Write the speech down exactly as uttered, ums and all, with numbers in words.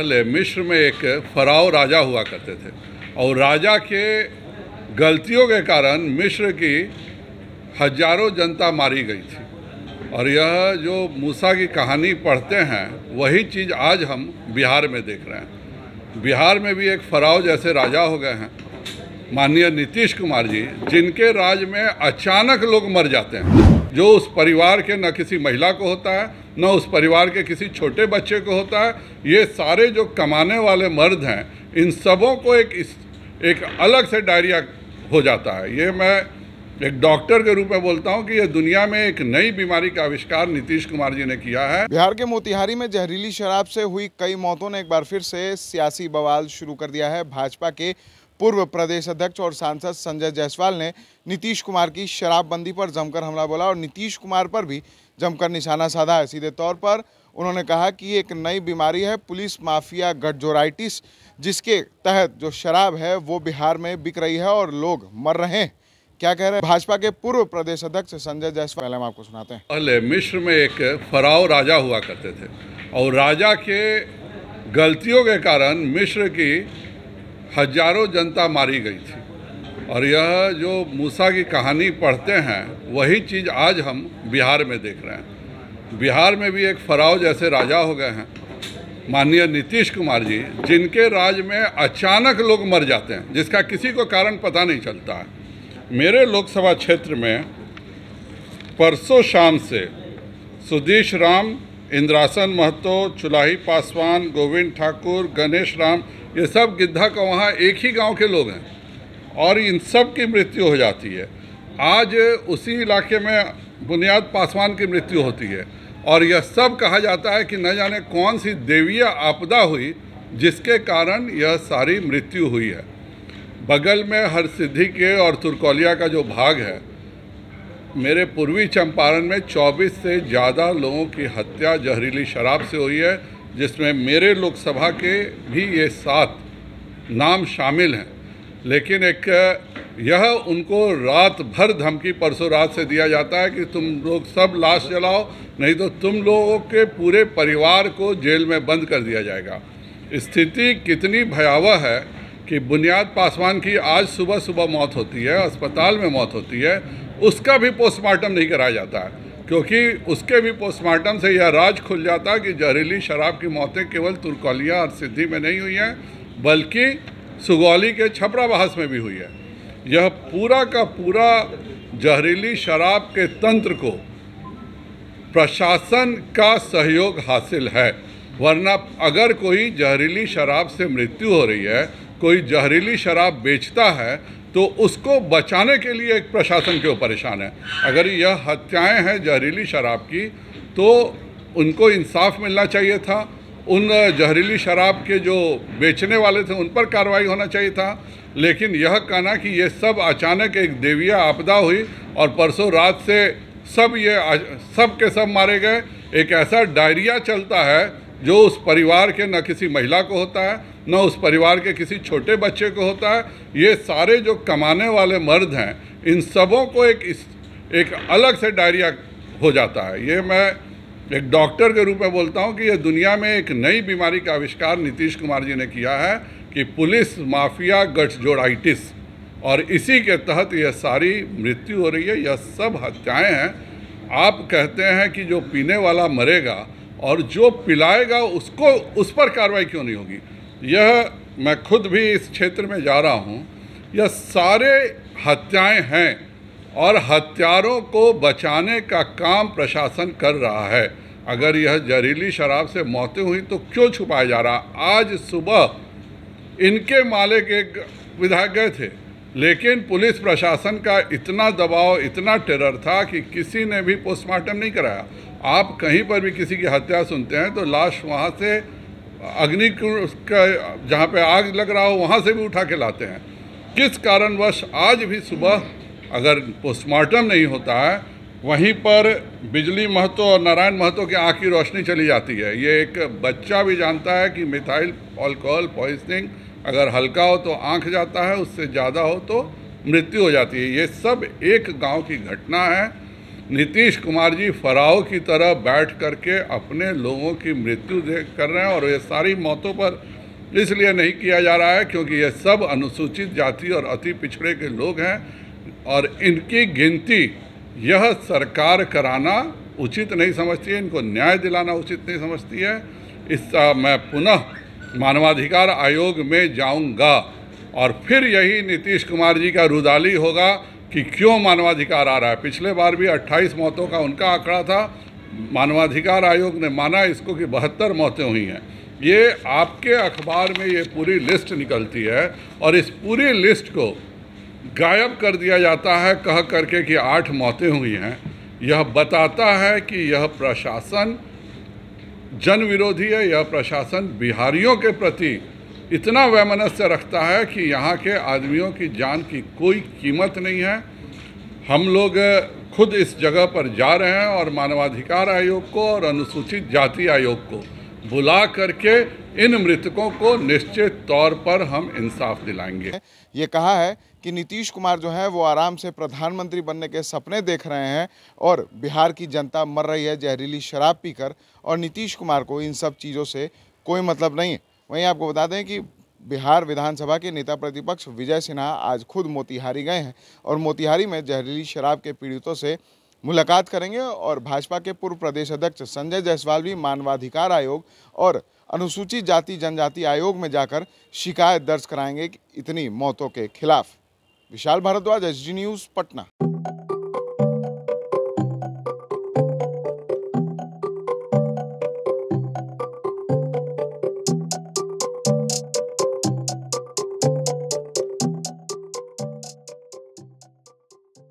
पहले मिस्र में एक फराओ राजा हुआ करते थे और राजा के गलतियों के कारण मिस्र की हजारों जनता मारी गई थी। और यह जो मूसा की कहानी पढ़ते हैं वही चीज़ आज हम बिहार में देख रहे हैं। बिहार में भी एक फराओ जैसे राजा हो गए हैं माननीय नीतीश कुमार जी, जिनके राज में अचानक लोग मर जाते हैं, जो उस परिवार के न किसी महिला को होता है न उस परिवार के किसी छोटे बच्चे को होता है। ये सारे जो कमाने वाले मर्द हैं, इन सबों को एक इस, एक अलग से डायरिया हो जाता है। ये मैं एक डॉक्टर के रूप में बोलता हूं कि ये दुनिया में एक नई बीमारी का आविष्कार नीतीश कुमार जी ने किया है। बिहार के मोतिहारी में जहरीली शराब से हुई कई मौतों ने एक बार फिर से सियासी बवाल शुरू कर दिया है। भाजपा के पूर्व प्रदेश अध्यक्ष और सांसद संजय जायसवाल ने नीतीश कुमार की शराबबंदी पर जमकर हमला बोला और नीतीश कुमार पर भी जमकर निशाना साधा है। सीधे तौर पर उन्होंने कहा कि एक नई बीमारी है पुलिस माफिया गठजोड़ाइटिस, जिसके तहत जो शराब है वो बिहार में बिक रही है और लोग मर रहे हैं। क्या कह रहे हैं भाजपा के पूर्व प्रदेश अध्यक्ष संजय जायसवाल, पहले हम आपको सुनाते हैं। पहले मिस्र में एक फराओ राजा हुआ करते थे और राजा के गलतियों के कारण मिस्र की हजारों जनता मारी गई थी। और यह जो मूसा की कहानी पढ़ते हैं वही चीज़ आज हम बिहार में देख रहे हैं। बिहार में भी एक फराओ जैसे राजा हो गए हैं माननीय नीतीश कुमार जी, जिनके राज में अचानक लोग मर जाते हैं, जिसका किसी को कारण पता नहीं चलता है। मेरे लोकसभा क्षेत्र में परसों शाम से सुधीश राम, इंद्रासन महतो, चुलाही पासवान, गोविंद ठाकुर, गणेश राम, ये सब गिद्धा का वहाँ एक ही गांव के लोग हैं और इन सब की मृत्यु हो जाती है। आज उसी इलाके में बुनियाद पासवान की मृत्यु होती है और यह सब कहा जाता है कि न जाने कौन सी देवीय आपदा हुई जिसके कारण यह सारी मृत्यु हुई है। बगल में हरसिद्धि के और तुर्कौलिया का जो भाग है, मेरे पूर्वी चंपारण में चौबीस से ज़्यादा लोगों की हत्या जहरीली शराब से हुई है, जिसमें मेरे लोकसभा के भी ये सात नाम शामिल हैं। लेकिन एक यह उनको रात भर धमकी परसों रात से दिया जाता है कि तुम लोग सब लाश जलाओ, नहीं तो तुम लोगों के पूरे परिवार को जेल में बंद कर दिया जाएगा। स्थिति कितनी भयावह है कि बुनियाद पासवान की आज सुबह सुबह मौत होती है, अस्पताल में मौत होती है, उसका भी पोस्टमार्टम नहीं कराया जाता है, क्योंकि उसके भी पोस्टमार्टम से यह राज खुल जाता है कि जहरीली शराब की मौतें केवल तुर्कौलिया और सिद्धि में नहीं हुई हैं, बल्कि सुगौली के छपरा बहस में भी हुई है। यह पूरा का पूरा जहरीली शराब के तंत्र को प्रशासन का सहयोग हासिल है, वरना अगर कोई जहरीली शराब से मृत्यु हो रही है, कोई जहरीली शराब बेचता है, तो उसको बचाने के लिए एक प्रशासन क्यों परेशान है। अगर यह हत्याएं हैं जहरीली शराब की तो उनको इंसाफ मिलना चाहिए था, उन जहरीली शराब के जो बेचने वाले थे उन पर कार्रवाई होना चाहिए था। लेकिन यह कहना कि ये सब अचानक एक देवीय आपदा हुई और परसों रात से सब ये सब के सब मारे गए, एक ऐसा डायरिया चलता है जो उस परिवार के न किसी महिला को होता है न उस परिवार के किसी छोटे बच्चे को होता है। ये सारे जो कमाने वाले मर्द हैं, इन सबों को एक इस, एक अलग से डायरिया हो जाता है। ये मैं एक डॉक्टर के रूप में बोलता हूं कि ये दुनिया में एक नई बीमारी का आविष्कार नीतीश कुमार जी ने किया है कि पुलिस माफिया गठजोड़ाइटिस, और इसी के तहत यह सारी मृत्यु हो रही है, यह सब हत्याएँ हैं। आप कहते हैं कि जो पीने वाला मरेगा और जो पिलाएगा उसको उस पर कार्रवाई क्यों नहीं होगी। यह मैं खुद भी इस क्षेत्र में जा रहा हूँ, यह सारे हत्याएं हैं और हत्यारों को बचाने का काम प्रशासन कर रहा है। अगर यह जहरीली शराब से मौतें हुई तो क्यों छुपाया जा रहा। आज सुबह इनके माले के विधायक गए थे, लेकिन पुलिस प्रशासन का इतना दबाव, इतना टेरर था कि किसी ने भी पोस्टमार्टम नहीं कराया। आप कहीं पर भी किसी की हत्या सुनते हैं तो लाश वहाँ से अग्नि का जहाँ पे आग लग रहा हो वहाँ से भी उठा के लाते हैं। किस कारणवश आज भी सुबह अगर पोस्टमार्टम नहीं होता है, वहीं पर बिजली महतो और नारायण महतो की आँख की रोशनी चली जाती है। ये एक बच्चा भी जानता है कि मिथाइल अल्कोहल पॉइजनिंग अगर हल्का हो तो आँख जाता है, उससे ज़्यादा हो तो मृत्यु हो जाती है। ये सब एक गांव की घटना है नीतीश कुमार जी फराव की तरह बैठ करके अपने लोगों की मृत्यु देख कर रहे हैं, और ये सारी मौतों पर इसलिए नहीं किया जा रहा है क्योंकि ये सब अनुसूचित जाति और अति पिछड़े के लोग हैं, और इनकी गिनती यह सरकार कराना उचित नहीं समझती है, इनको न्याय दिलाना उचित नहीं समझती है। इस मैं पुनः मानवाधिकार आयोग में जाऊंगा और फिर यही नीतीश कुमार जी का रुदाली होगा कि क्यों मानवाधिकार आ रहा है। पिछले बार भी अट्ठाईस मौतों का उनका आंकड़ा था, मानवाधिकार आयोग ने माना इसको कि बहत्तर मौतें हुई हैं। ये आपके अखबार में ये पूरी लिस्ट निकलती है और इस पूरी लिस्ट को गायब कर दिया जाता है कह करके कि आठ मौतें हुई हैं। यह बताता है कि यह प्रशासन जन विरोधी है, यह प्रशासन बिहारियों के प्रति इतना वैमनस्य रखता है कि यहाँ के आदमियों की जान की कोई कीमत नहीं है। हम लोग खुद इस जगह पर जा रहे हैं और मानवाधिकार आयोग को और अनुसूचित जाति आयोग को बुला करके इन मृतकों को निश्चित तौर पर हम इंसाफ दिलाएंगे। ये कहा है कि नीतीश कुमार जो है वो आराम से प्रधानमंत्री बनने के सपने देख रहे हैं और बिहार की जनता मर रही है जहरीली शराब पीकर, और नीतीश कुमार को इन सब चीज़ों से कोई मतलब नहीं है। वहीं आपको बता दें कि बिहार विधानसभा के नेता प्रतिपक्ष विजय सिन्हा आज खुद मोतिहारी गए हैं और मोतिहारी में जहरीली शराब के पीड़ितों से मुलाकात करेंगे, और भाजपा के पूर्व प्रदेश अध्यक्ष संजय जायसवाल भी मानवाधिकार आयोग और अनुसूचित जाति जनजाति आयोग में जाकर शिकायत दर्ज कराएंगे इतनी मौतों के खिलाफ। Vishal Bhardwaj, S D news, Patna.